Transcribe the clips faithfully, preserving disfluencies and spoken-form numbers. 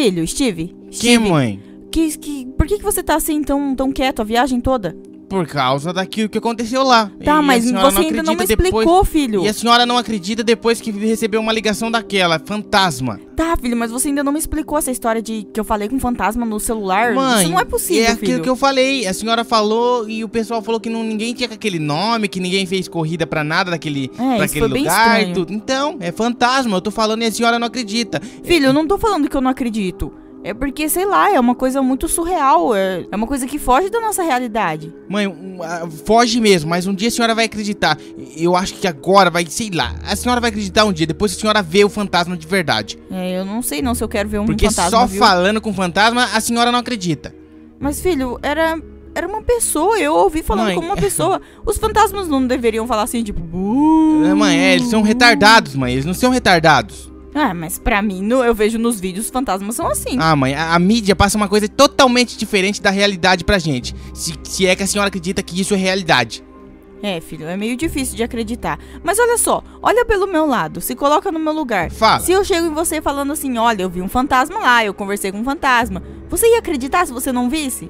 Filho, Steve. Que, Steve, mãe? Que, que, por que, que você tá assim tão, tão quieto a viagem toda? Por causa daquilo que aconteceu lá. Tá, E mas a senhora você ainda não me acredita explicou, depois... filho. E a senhora não acredita depois que recebeu uma ligação daquela, fantasma. Tá, filho, mas você ainda não me explicou essa história de que eu falei com um fantasma no celular. Mãe, isso não é possível, é aquilo filho. que eu falei. A senhora falou e o pessoal falou que não, ninguém tinha aquele nome, que ninguém fez corrida pra nada daquele, É, pra isso aquele foi bem lugar. estranho. E tudo. Então, é fantasma. Eu tô falando e a senhora não acredita. Filho, eu não tô falando que eu não acredito. É porque, sei lá, é uma coisa muito surreal. É, é uma coisa que foge da nossa realidade. Mãe, um, ah, foge mesmo, mas um dia a senhora vai acreditar. Eu acho que agora vai, sei lá. A senhora vai acreditar um dia, depois que a senhora vê o fantasma de verdade. É, eu não sei não se eu quero ver um Porque fantasma, só viu? falando com fantasma, a senhora não acredita. Mas, filho, era... Era uma pessoa, eu ouvi falando Mãe, como uma pessoa. Os fantasmas não deveriam falar assim, tipo... "Uh". Mãe, é, eles são retardados, mãe. Eles não são retardados. Ah, mas pra mim, no, eu vejo nos vídeos, os fantasmas são assim. Ah, mãe, a, a mídia passa uma coisa totalmente diferente da realidade pra gente. Se, se é que a senhora acredita que isso é realidade. É, filho, é meio difícil de acreditar. Mas olha só, olha pelo meu lado, se coloca no meu lugar. Fala. Se eu chego em você falando assim, olha, eu vi um fantasma lá, eu conversei com um fantasma, você ia acreditar se você não visse?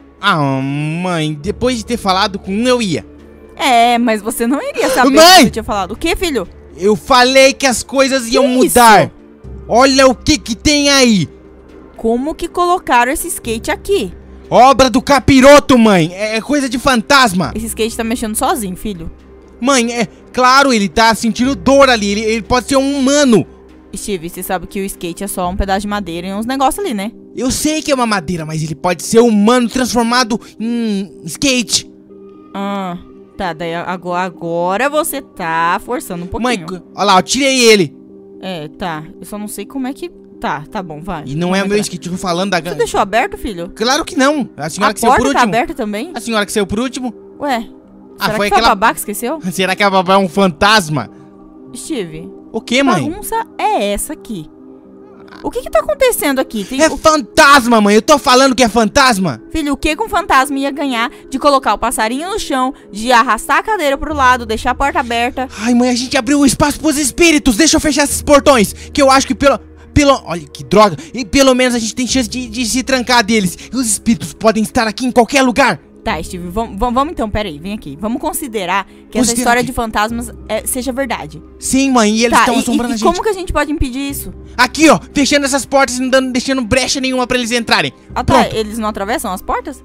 Ah, mãe, depois de ter falado com um, eu ia. É, mas você não iria saber Mãe! que você tinha falado. O que, filho? Eu falei que as coisas iam Que mudar. isso? Olha o que que tem aí. Como que colocaram esse skate aqui? Obra do capiroto, mãe. É coisa de fantasma. Esse skate tá mexendo sozinho, filho. Mãe, é claro, ele tá sentindo dor ali. Ele, ele pode ser um humano. Steve, você sabe que o skate é só um pedaço de madeira e uns negócios ali, né? Eu sei que é uma madeira, mas ele pode ser humano transformado em skate. Ah, tá, daí agora, agora você tá forçando um pouquinho. Mãe, olha lá, eu tirei ele. É, tá. Eu só não sei como é que... Tá, tá bom, vai. E não Vamos é o meu entrar. skate, eu tô falando da... Você deixou aberto, filho? Claro que não. A senhora A que saiu por porta tá último. aberta também? A senhora que saiu por último. Ué, Ah, será foi que foi aquela- a babá que esqueceu? Será que a babá é um fantasma? Steve, O que, que mãe? bagunça é essa aqui? O que que tá acontecendo aqui? Tem É o- fantasma, mãe. Eu tô falando que é fantasma. Filho, o que que um fantasma ia ganhar de colocar o passarinho no chão, de arrastar a cadeira pro lado, deixar a porta aberta? Ai, mãe, a gente abriu um espaço pros espíritos. Deixa eu fechar esses portões. Que eu acho que pelo... Pelo... Olha, que droga. E pelo menos a gente tem chance de, de se trancar deles. E os espíritos podem estar aqui em qualquer lugar. Tá, Steve, vamos, vamos então, peraí, vem aqui. Vamos considerar que essa Considera história o quê? de fantasmas é, seja verdade. Sim, mãe, e eles Tá, estão e, assombrando e, a e gente. como que a gente pode impedir isso? Aqui, ó, fechando essas portas e não dando, deixando brecha nenhuma pra eles entrarem. Ah, tá, Pronto. eles não atravessam as portas?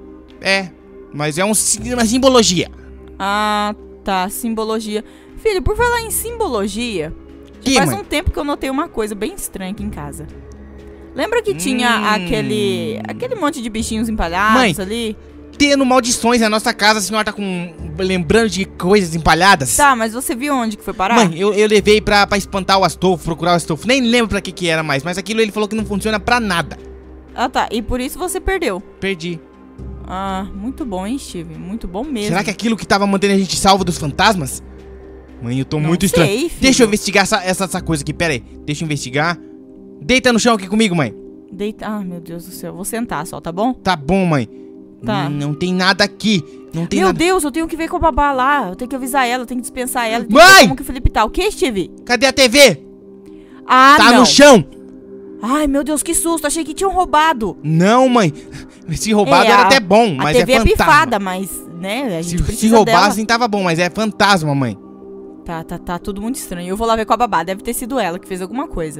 É, mas é um, sim- uma simbologia. Ah, tá, simbologia. Filho, por falar em simbologia, Que, faz mãe? um tempo que eu notei uma coisa bem estranha aqui em casa. Lembra que tinha Hum. aquele aquele monte de bichinhos empalhados Mãe. ali? Tendo maldições na nossa casa, a senhora tá com... lembrando de coisas empalhadas? Tá, mas você viu onde que foi parar? Mãe, eu, eu levei pra, pra espantar o Astolfo, procurar o Astolfo. Nem lembro pra que que era mais, mas aquilo ele falou que não funciona pra nada. Ah, tá, e por isso você perdeu. Perdi. Ah, muito bom, hein, Steve? Muito bom mesmo. Será que é aquilo que tava mantendo a gente salvo dos fantasmas? Mãe, eu tô Não muito sei, estranho. filho. Deixa eu investigar essa, essa, essa coisa aqui, pera aí. Deixa eu investigar. Deita no chão aqui comigo, mãe. Deita... Ah, meu Deus do céu, vou sentar só, tá bom? Tá bom, mãe. Tá. N- Não tem nada aqui. Não tem Meu nada. Deus, eu tenho que ver com a babá lá. Eu tenho que avisar ela, eu tenho que dispensar ela. eu tenho que Mãe! ver como que o Felipe tá. O que, Steve? Cadê a T V? Ah, tá não. no chão. Ai, meu Deus, que susto. Achei que tinham roubado. Não, mãe. Se roubado É, era a- até bom, A mas T V é é, fantasma. pifada, mas, né, a gente Se, precisa se roubassem dela. tava bom, mas é fantasma, mãe. Tá, tá, tá tudo muito estranho. Eu vou lá ver com a babá. Deve ter sido ela que fez alguma coisa.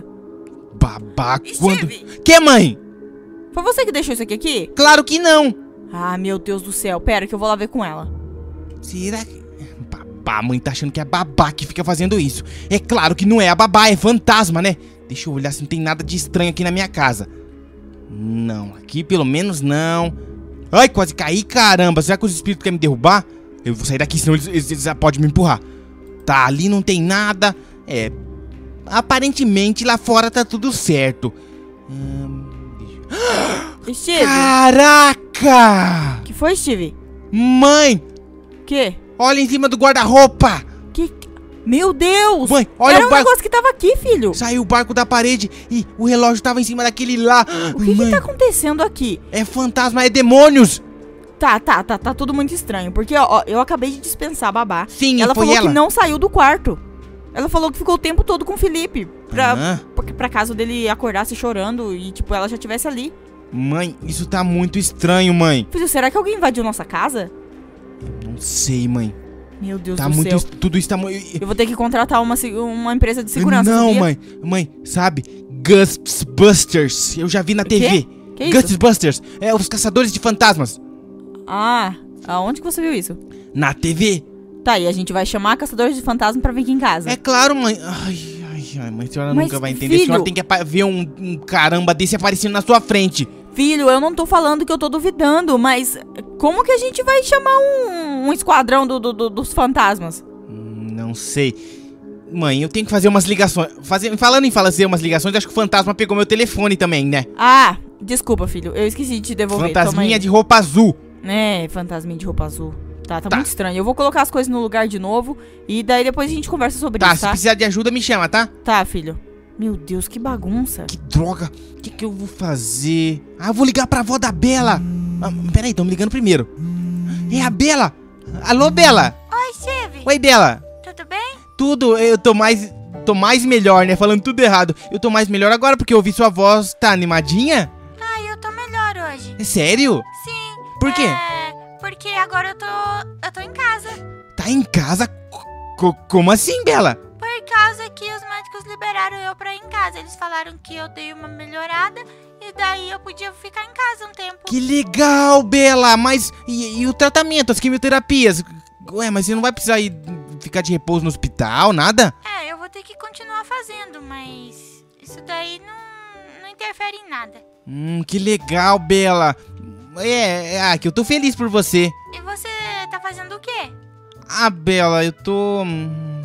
Babá, Steve! quando... Que, mãe? Foi você que deixou isso aqui aqui? Claro que não. Ah, meu Deus do céu. Pera que eu vou lá ver com ela. Será que... Babá, a mãe tá achando que é a babá que fica fazendo isso. É claro que não é a babá, é fantasma, né? Deixa eu olhar se não tem nada de estranho aqui na minha casa. Não, aqui pelo menos não. Ai, quase caí, caramba. Será que os espíritos querem me derrubar? Eu vou sair daqui, senão eles, eles, eles podem me empurrar. Tá, ali não tem nada. É... Aparentemente lá fora tá tudo certo. Hum, deixa... Steve, Caraca! que foi, Steve? Mãe, Que? olha em cima do guarda-roupa. Que? Meu Deus! Mãe, olha Era o um barco. negócio que tava aqui, filho. Saiu o barco da parede e o relógio tava em cima daquele lá. O que Mãe, que tá acontecendo aqui? é fantasma, é demônios. Tá, tá, tá, tá tudo muito estranho. Porque, ó, ó, eu acabei de dispensar a babá. Sim, Ela foi falou ela. que não saiu do quarto. Ela falou que ficou o tempo todo com o Felipe. Pra, Ah. pra, pra caso dele acordasse chorando e, tipo, ela já estivesse ali. Mãe, isso tá muito estranho, mãe. Filho, será que alguém invadiu nossa casa? Não sei, mãe. Meu Deus Tá do muito... céu. es- Tudo isso tá muito... Eu vou ter que contratar uma, se- uma empresa de segurança, Não, sabia? mãe. Mãe, sabe? Ghostbusters. Eu já vi na T V. quê? Que isso? Ghostbusters. É, os caçadores de fantasmas. Ah, aonde que você viu isso? Na T V. Tá, e a gente vai chamar caçadores de fantasma pra vir aqui em casa. É claro, mãe. Ai, ai, ai, mãe, a senhora Mas, nunca vai entender. A filho- senhora tem que apa- ver um, um caramba desse aparecendo na sua frente. Filho, eu não tô falando que eu tô duvidando, mas como que a gente vai chamar um, um esquadrão do, do- do- dos fantasmas? Hum, Não sei. Mãe, eu tenho que fazer umas ligações. Fazer, falando em fazer umas ligações, acho que o fantasma pegou meu telefone também, né? Ah, desculpa, filho, eu esqueci de te devolver. Toma Fantasminha aí. de roupa azul. É, fantasminha de roupa azul. Tá, tá, Tá. muito estranho. Eu vou colocar as coisas no lugar de novo e daí depois a gente conversa sobre Tá, isso, se tá? precisar de ajuda, me chama, tá? Tá, filho. Meu Deus, que bagunça. Que droga. O que, que eu vou fazer? Ah, eu vou ligar pra avó da Bela. Ah, peraí, tão me ligando primeiro. É a Bela. Alô, Bela. Oi, Steve. Oi, Bela. Tudo bem? Tudo, eu tô mais... Tô mais melhor, né? Falando tudo errado. Eu tô mais melhor agora porque eu ouvi sua voz. Tá animadinha? Ah, eu tô melhor hoje. É sério? Sim. Por quê? É, porque agora eu tô... Eu tô em casa. Tá em casa? Co- como assim, Bela? Por causa que os médicos liberaram eu pra ir em casa. Eles falaram que eu dei uma melhorada e daí eu podia ficar em casa um tempo. Que legal, Bela. Mas e, e o tratamento, as quimioterapias? Ué, mas você não vai precisar ir ficar de repouso no hospital, nada? É, eu vou ter que continuar fazendo, mas... Isso daí não, não interfere em nada. Hum, que legal, Bela. É, é, ah, que eu tô feliz por você. E você tá fazendo o quê? Ah, Bela, eu tô... hum,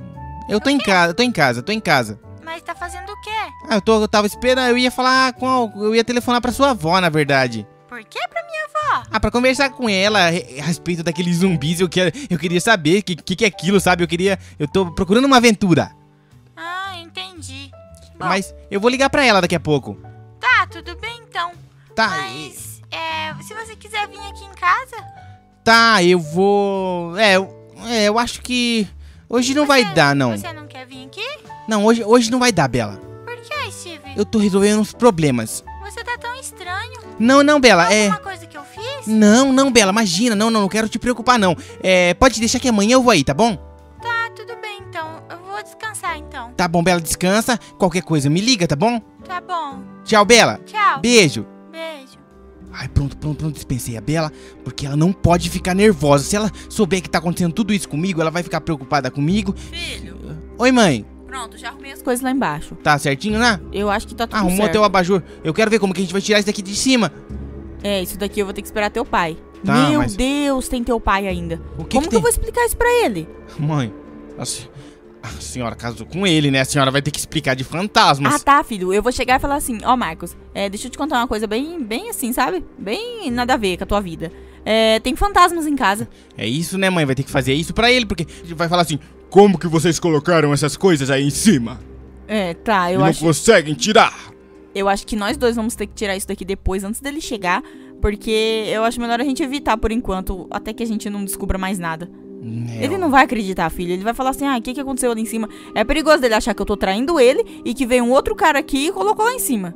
Eu tô em casa, tô em casa, tô em casa. Mas tá fazendo o quê? Ah, eu, tô, eu tava esperando, eu ia falar com... a- Eu ia telefonar pra sua avó, na verdade. Por quê pra minha avó? Ah, pra conversar com ela a re- a respeito daqueles zumbis, eu, que, eu queria saber o que, que, que é aquilo, sabe? Eu queria... Eu tô procurando uma aventura. Ah, entendi. Bom, Mas eu vou ligar pra ela daqui a pouco. tá, tudo bem então. Tá, Mas, é, se você quiser vir aqui em casa... tá, eu vou... É, eu, é, eu acho que... Hoje não vai Você- dar, não. Você não quer vir aqui? Não, hoje, hoje não vai dar, Bela. Por que, Steve? Eu tô resolvendo uns problemas. Você tá tão estranho. Não, não, Bela, é... Alguma coisa que eu fiz? Não, não, Bela, imagina. Não, não, não quero te preocupar, não. É, pode deixar que amanhã eu vou aí, tá bom? Tá, tudo bem então. Eu vou descansar então. Tá bom, Bela, descansa. Qualquer coisa, me liga, tá bom? Tá bom. Tchau, Bela. Tchau. Beijo. Beijo. Ai, pronto, pronto, pronto, dispensei a Bela, porque ela não pode ficar nervosa. Se ela souber que tá acontecendo tudo isso comigo, ela vai ficar preocupada comigo. Filho, Oi, mãe. pronto, já arrumei as coisas lá embaixo. Tá certinho, né? Eu acho que tá tudo Arrumou certo. teu abajur. Eu quero ver como que a gente vai tirar isso daqui de cima. É, isso daqui eu vou ter que esperar teu pai. Tá, Meu mas- Deus, tem teu pai ainda. O que Como que que, eu tem? vou explicar isso pra ele? Mãe, a, se- a senhora casou com ele, né? A senhora vai ter que explicar de fantasmas. Ah, tá, filho. Eu vou chegar e falar assim, ó, Marcos, é, deixa eu te contar uma coisa bem, bem assim, sabe? Bem nada a ver com a tua vida. É, tem fantasmas em casa. É isso, né, mãe? Vai ter que fazer isso pra ele, porque ele vai falar assim: como que vocês colocaram essas coisas aí em cima? É, tá, E eu não acho, conseguem tirar. eu acho que nós dois vamos ter que tirar isso daqui depois, antes dele chegar, porque eu acho melhor a gente evitar por enquanto, até que a gente não descubra mais nada. É, Ele não vai acreditar, filho. Ele vai falar assim, ah, o que, que aconteceu ali em cima? É perigoso dele achar que eu tô traindo ele e que veio um outro cara aqui e colocou lá em cima.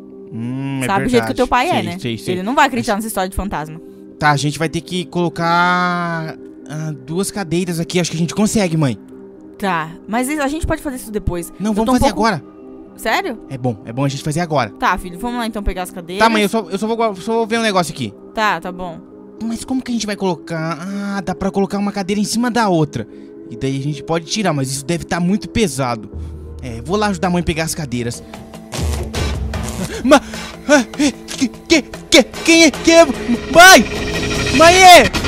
Hum, é Sabe o jeito que o teu pai sei, é, né? sei, sei. Ele não vai acreditar nessa história de fantasma. Tá, a gente vai ter que colocar ah, duas cadeiras aqui. Acho que a gente consegue, mãe. Tá, mas a gente pode fazer isso depois. Não, Eu vamos tô um fazer pouco- agora. Sério? É bom, é bom a gente fazer agora. Tá, filho, vamos lá então pegar as cadeiras. Tá, mãe, eu só, eu só, vou, só vou ver um negócio aqui. Tá, tá bom. Mas como que a gente vai colocar? Ah, dá pra colocar uma cadeira em cima da outra. E daí a gente pode tirar, mas isso deve estar muito pesado. É, vou lá ajudar a mãe a pegar as cadeiras. Mas... Que, que, que, quem é? Que é? Mãe! Mãe!